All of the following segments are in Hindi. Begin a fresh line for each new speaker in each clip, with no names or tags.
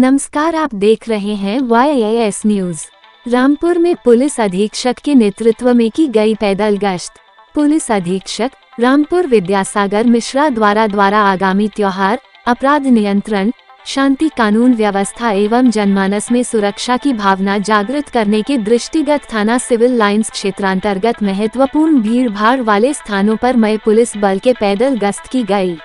नमस्कार, आप देख रहे हैं YAS न्यूज। रामपुर में पुलिस अधीक्षक के नेतृत्व में की गई पैदल गश्त। पुलिस अधीक्षक रामपुर विद्यासागर मिश्रा द्वारा आगामी त्योहार, अपराध नियंत्रण, शांति, कानून व्यवस्था एवं जनमानस में सुरक्षा की भावना जागृत करने के दृष्टिगत थाना सिविल लाइंस क्षेत्रांतर्गत महत्वपूर्ण भीड़-भाड़ वाले स्थानों पर मई पुलिस बल के पैदल गश्त की गई।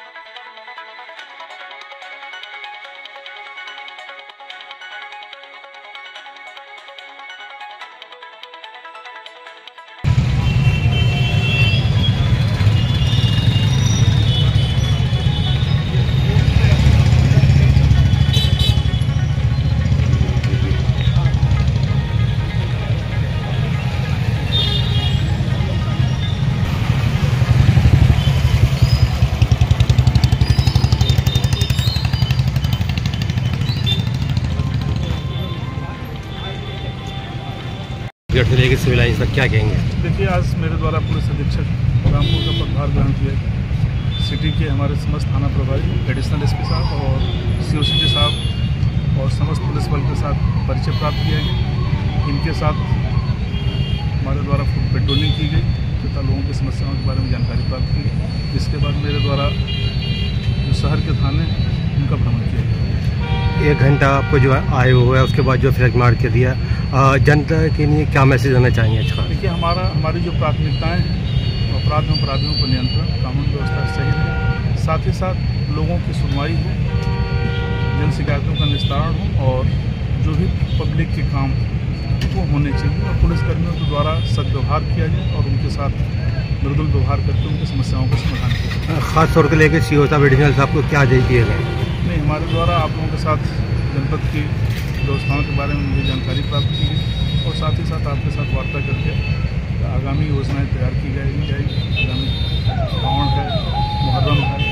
से लेकर सिविल लाइंस तक क्या कहेंगे?
देखिए, आज मेरे द्वारा पुलिस अधीक्षक रामपुर का पदभार ग्रहण किया गया। सिटी के हमारे समस्त थाना प्रभारी, एडिशनल एसपी साहब और COCD साहब और समस्त पुलिस बल के साथ परिचय प्राप्त किया गया। इनके साथ हमारे द्वारा फुट पेट्रोलिंग की गई तथा लोगों की समस्याओं के बारे में जानकारी प्राप्त की गई। इसके बाद मेरे द्वारा जो शहर के थाने उनका भ्रमण किया गया।
1 घंटा आपको जो आए हुए है, उसके बाद जो फ्लैग मार्च कर दिया, जनता के लिए क्या मैसेज देना चाहेंगे? अच्छा,
देखिए, हमारी जो प्राथमिकताएं हैं, अपराध में अपराधियों पर नियंत्रण, कानून व्यवस्था सही रहे, साथ ही साथ लोगों की सुनवाई हो, जन शिकायतों का निस्तारण हो और जो भी पब्लिक के काम वो होने चाहिए और पुलिसकर्मियों के द्वारा सद्व्यवहार किया जाए और उनके साथ मृदुल व्यवहार करके उनकी समस्याओं का समाधान किया जाए।
खास तौर पर लेकर CO साहब, एडिशनल साहब को क्या आदेश दिए गए?
नहीं, हमारे द्वारा आप लोगों के साथ जनपद की व्यवस्थाओं के बारे में मुझे जानकारी प्राप्त की गई और साथ ही साथ आपके साथ वार्ता करके आगामी योजनाएं तैयार की जाएगी। आगामी श्रावण है, मुहर्रम है,